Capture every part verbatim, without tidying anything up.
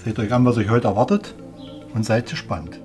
Seht euch an, was euch heute erwartet und seid gespannt.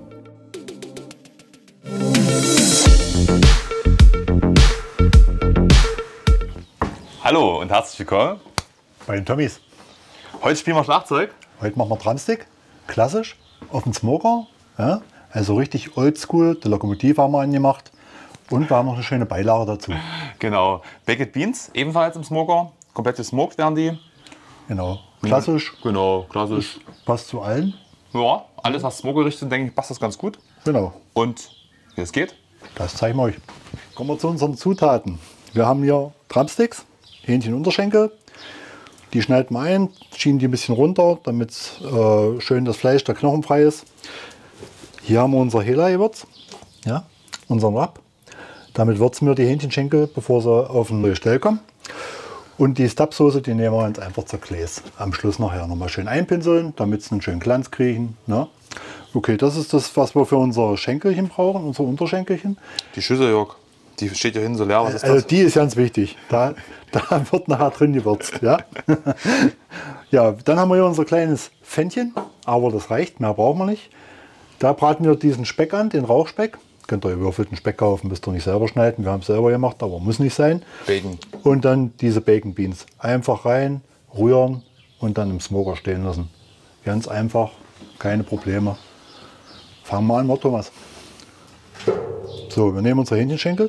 Hallo und herzlich willkommen Bei den Tommys. Heute spielen wir Schlagzeug. Heute machen wir Drumstick, klassisch, auf den Smoker. Ja? Also richtig oldschool. Die Lokomotive haben wir angemacht. Und wir haben noch eine schöne Beilage dazu. Genau. Baked Beans, ebenfalls im Smoker. Komplett gesmoked werden die. Genau. Klassisch. Genau, klassisch. Passt zu allen. Ja, alles was Smoker-gerichtet sind, denke ich, passt das ganz gut. Genau. Und wie es geht? Das zeigen wir euch. Kommen wir zu unseren Zutaten. Wir haben hier Drumsticks, Hähnchenunterschenkel. Die schneiden wir ein, schieben die ein bisschen runter, damit äh, schön das Fleisch, der Knochen frei ist. Hier haben wir unser Hela-Gewürz, ja, unseren Rub. Damit würzen wir die Hähnchenschenkel, bevor sie auf ein Gestell kommen. Und die Stabsoße, die nehmen wir jetzt einfach zur Gläs. Am Schluss nachher nochmal schön einpinseln, damit sie einen schönen Glanz kriegen. Ne? Okay, das ist das, was wir für unser Schenkelchen brauchen, unser Unterschenkelchen. Die Schüssel, Jörg, die steht hier hinten so leer. Was ist Also das? die ist ganz wichtig. Da, da wird nachher drin gewürzt. Ja? Ja, dann haben wir hier unser kleines Pfännchen, aber das reicht, mehr brauchen wir nicht. Da braten wir diesen Speck an, den Rauchspeck. Könnt ihr gewürfelten Speck kaufen, müsst ihr nicht selber schneiden. Wir haben es selber gemacht, aber muss nicht sein. Bacon. Und dann diese Bacon Beans. Einfach rein, rühren und dann im Smoker stehen lassen. Ganz einfach, keine Probleme. Fangen wir an, mal Thomas. So, wir nehmen unsere Hähnchenschenkel.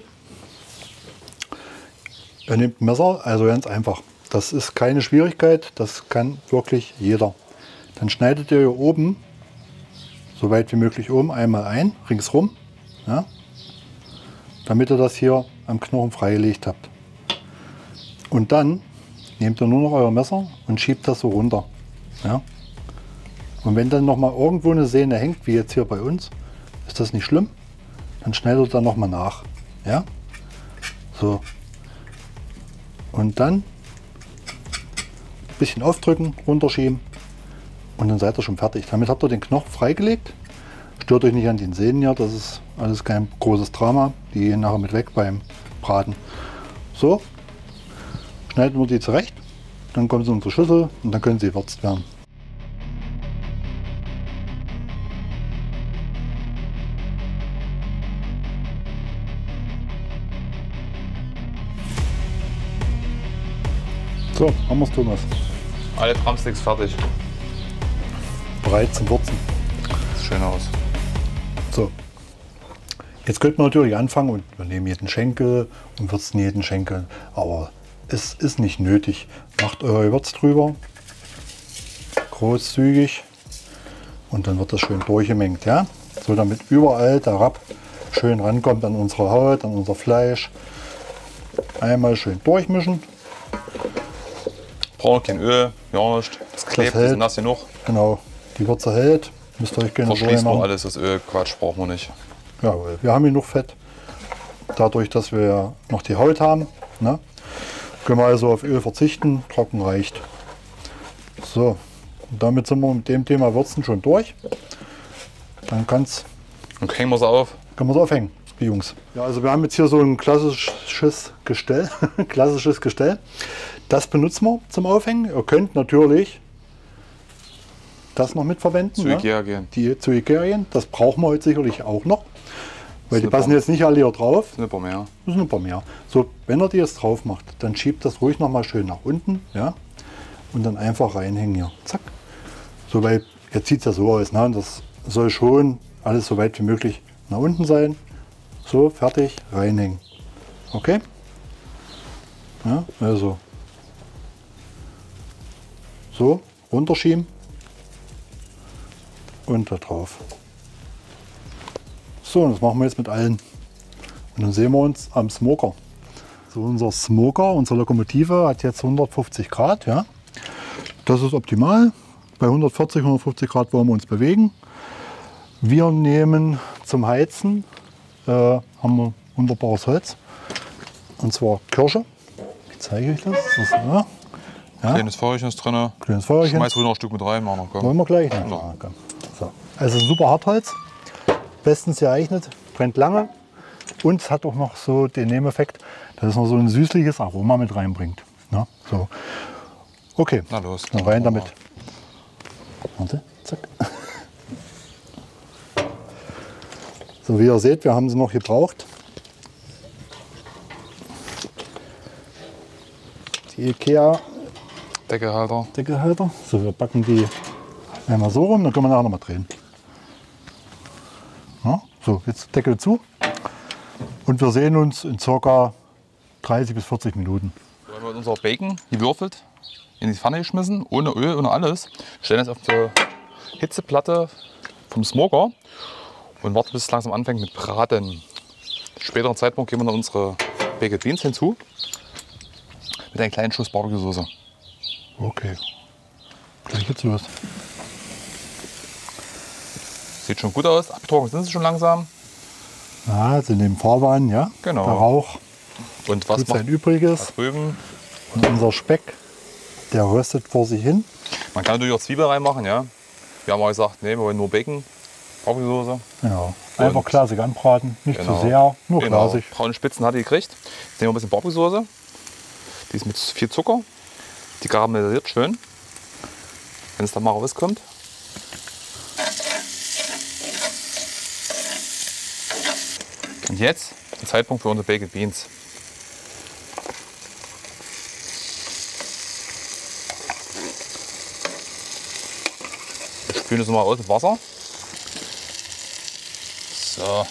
Ihr nehmt ein Messer, also ganz einfach. Das ist keine Schwierigkeit, das kann wirklich jeder. Dann schneidet ihr hier oben, so weit wie möglich oben, einmal ein, ringsrum. Ja, damit ihr das hier am Knochen freigelegt habt. Und dann nehmt ihr nur noch euer Messer und schiebt das so runter. Ja. Und wenn dann noch mal irgendwo eine Sehne hängt, wie jetzt hier bei uns, ist das nicht schlimm. Dann schneidet ihr dann noch mal nach. Ja. So. Und dann ein bisschen aufdrücken, runterschieben und dann seid ihr schon fertig. Damit habt ihr den Knochen freigelegt. Stört euch nicht an den Sehnen hier, das ist alles kein großes Drama. Die gehen nachher mit weg beim Braten. So, schneiden wir die zurecht, dann kommen sie in unsere Schüssel und dann können sie gewürzt werden. So, haben wir es, Thomas. Alle Drumsticks fertig. Bereit zum Würzen. Sieht schön aus. So, jetzt könnte man natürlich anfangen und wir nehmen jeden Schenkel und würzen jeden Schenkel, aber es ist nicht nötig. Macht euer Gewürz drüber, großzügig und dann wird das schön durchgemengt, ja? So, damit überall der Rub schön rankommt an unsere Haut, an unser Fleisch. Einmal schön durchmischen. Brauchen kein Öl, ja nicht. Das klebt, hält. das ist nass genug. Genau, die Würze hält. Müsst ihr euch gerne Verschließt machen. nur alles, das Öl, Quatsch, brauchen wir nicht. Jawohl, wir haben genug Fett. Dadurch, dass wir ja noch die Haut haben, ne, können wir also auf Öl verzichten. Trocken reicht. So, und damit sind wir mit dem Thema Würzen schon durch. Dann kann's, Dann hängen wir es auf. können wir es aufhängen, die Jungs. Ja, also wir haben jetzt hier so ein klassisches Gestell. klassisches Gestell. Das benutzen wir zum Aufhängen. Ihr könnt natürlich das noch mitverwenden. Zu ne? Ikea gehen. Die zu Ikea gehen. Das brauchen wir heute sicherlich auch noch. Weil die eine passen paar- jetzt nicht alle hier drauf. Ein paar mehr. Das sind ein paar mehr. So, wenn ihr die jetzt drauf macht, dann schiebt das ruhig noch mal schön nach unten. Ja? Und dann einfach reinhängen hier. Zack. So, weil jetzt sieht es ja so aus. Ne? Das soll schon alles so weit wie möglich nach unten sein. So, fertig, reinhängen. Okay? Ja, also. So, runterschieben. Und da drauf. So, und das machen wir jetzt mit allen. Und dann sehen wir uns am Smoker. So, unser Smoker, unsere Lokomotive hat jetzt hundertfünfzig Grad. Ja. Das ist optimal. Bei hundertvierzig, hundertfünfzig Grad wollen wir uns bewegen. Wir nehmen zum Heizen, äh, haben wir wunderbares Holz. Und zwar Kirsche. Ich zeige euch das. das ist, ja. Ja. Kleines Feuerchen ist drin. Kleines Feuerchen. Schmeiß ruhig noch ein Stück mit rein. Mach noch, komm. Wollen wir gleich? Ne? Ja. Ja, so. Also super Hartholz, bestens geeignet, brennt lange und es hat auch noch so den Nebeneffekt, dass es noch so ein süßliches Aroma mit reinbringt. Ne? So. Okay, Na los. dann rein damit. Warte, zack. So, wie ihr seht, wir haben sie noch gebraucht. Die IKEA Deckelhalter. Deckelhalter. So, wir backen die einmal so rum, dann können wir nachher noch mal drehen. Ja, so, jetzt Deckel zu. Und wir sehen uns in ca. dreißig bis vierzig Minuten. Wir haben unser Bacon gewürfelt, in die Pfanne geschmissen, ohne Öl, ohne alles. Stellen es auf die Hitzeplatte vom Smoker und warten, bis es langsam anfängt mit Braten. Späteren Zeitpunkt geben wir dann unsere Baked Beans hinzu mit einem kleinen Schuss Barbecue-Soße. Okay, gleich geht's los. Sieht schon gut aus, abgetrocknet sind sie schon langsam. Ja, sie nehmen Farbe an, ja. Genau. Der Rauch Und was tut macht sein Übriges. da drüben? Und unser Speck, der röstet vor sich hin. Man kann natürlich auch Zwiebel reinmachen, ja. Wir haben aber gesagt, nee, wir wollen nur Bacon, Barbecue-Soße. Genau. Einfach Und- glasig anbraten, nicht Genau. zu sehr, nur Genau. glasig. Braune Spitzen hat die gekriegt. Jetzt nehmen wir ein bisschen Barbecue-Soße. Die ist mit viel Zucker. Die karamellisiert schön. Wenn es dann mal rauskommt. Und jetzt der Zeitpunkt für unsere Baked Beans. Wir spülen das mal aus mit Wasser. So.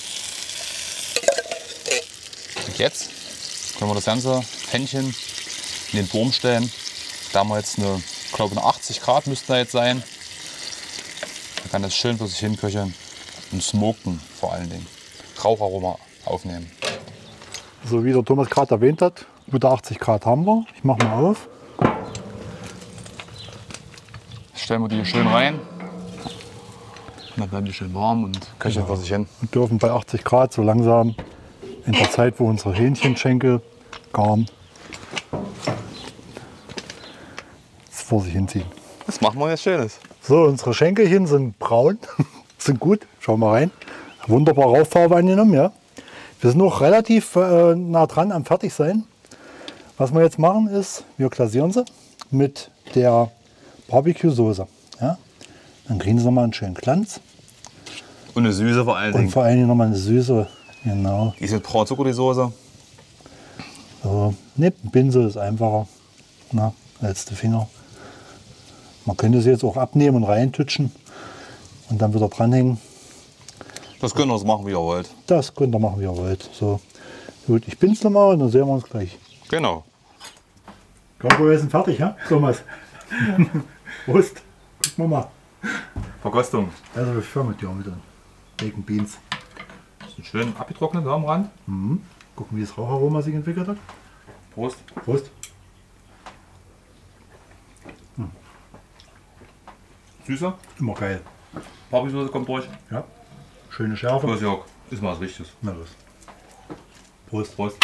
Und jetzt können wir das ganze Pfännchen in den Turm stellen. Da haben wir jetzt eine, ich glaube eine achtzig Grad müsste da jetzt sein. Da kann das schön für sich hinköcheln und smoken vor allen Dingen. Raucharoma aufnehmen. So wie der Thomas gerade erwähnt hat, gute achtzig Grad haben wir. Ich mache mal auf. Stellen wir die hier schön rein. Und dann bleiben die schön warm und köcheln vor sich hin. Und dürfen bei achtzig Grad so langsam in der Zeit, wo unsere Hähnchenschenkel garen, vor sich hinziehen. Das machen wir jetzt Schönes. So, unsere Schenkelchen sind braun, sind gut. Schauen wir rein. Wunderbar Rauchfarbe angenommen, ja. Wir sind noch relativ äh, nah dran am Fertigsein. Was wir jetzt machen ist, wir glasieren sie mit der Barbecue-Soße. Ja. Dann kriegen sie nochmal einen schönen Glanz. Und eine Süße vor allen Und Dingen. vor allen Dingen nochmal eine Süße. Genau. Die ist mit Braunzucker, die Soße. So, ne, ein Pinsel ist einfacher, na, als der Finger. Man könnte sie jetzt auch abnehmen und reintutschen und dann wieder dranhängen. Das können wir so machen, wie ihr wollt. Das könnt ihr machen, wie ihr wollt. So, gut, ich pinsle mal und dann sehen wir uns gleich. Genau. Ich glaube, wir sind fertig, ja, Thomas? Prost. Gucken wir mal. Verkostung. Also wir fangen mit dir mit den Bacon Beans. Sind schön abgetrocknet da am Rand. Mhm. Gucken, wie das Raucharoma sich entwickelt hat. Prost. Prost. Süße. Immer geil. Barbecue-Soße kommt durch. Ja. Schöne Schärfe. Prost, Jörg. Ist mal was Richtiges. Na los. Prost. Prost.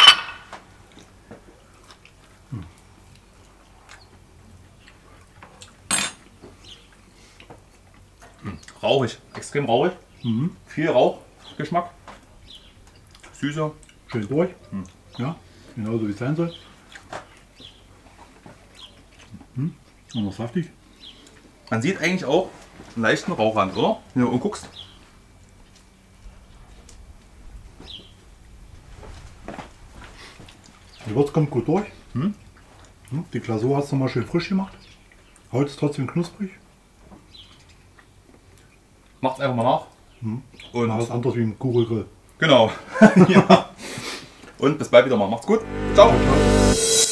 Hm. Rauchig. Extrem rauchig. Mhm. Viel Rauchgeschmack. Süße. Schön durch. Hm. Ja, genauso wie es sein soll. Mhm. Und noch saftig. Man sieht eigentlich auch einen leichten Rauchrand, oder? Wenn du umguckst. Die Würze kommt gut durch. Mhm. Die Glasur hast du mal schön frisch gemacht. Haut ist trotzdem knusprig. Macht's einfach mal nach. Mhm. Und Mal was anderes wie ein Kugelgrill. genau. Ja. Und bis bald wieder mal. Macht's gut. Ciao. Ciao.